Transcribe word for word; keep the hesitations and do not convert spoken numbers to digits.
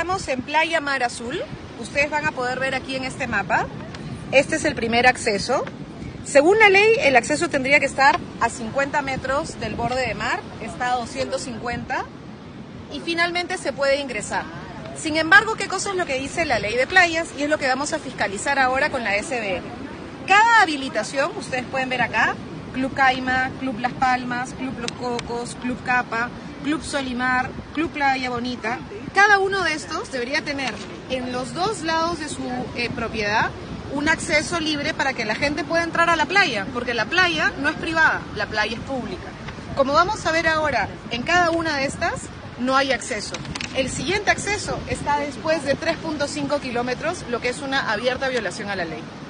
estamos en Playa Mar Azul. Ustedes van a poder ver aquí en este mapa. Este es el primer acceso. Según la ley, el acceso tendría que estar a cincuenta metros del borde de mar. Está a doscientos cincuenta. Y finalmente se puede ingresar. Sin embargo, ¿qué cosa es lo que dice la ley de playas? Y es lo que vamos a fiscalizar ahora con la S B N. Cada habilitación, ustedes pueden ver acá, Club Caima, Club Las Palmas, Club Los Cocos, Club Capa, Club Solimar, Club Playa Bonita, cada uno de estos debería tener en los dos lados de su eh, propiedad un acceso libre para que la gente pueda entrar a la playa, porque la playa no es privada, la playa es pública. Como vamos a ver ahora, en cada una de estas no hay acceso. El siguiente acceso está después de tres punto cinco kilómetros, lo que es una abierta violación a la ley.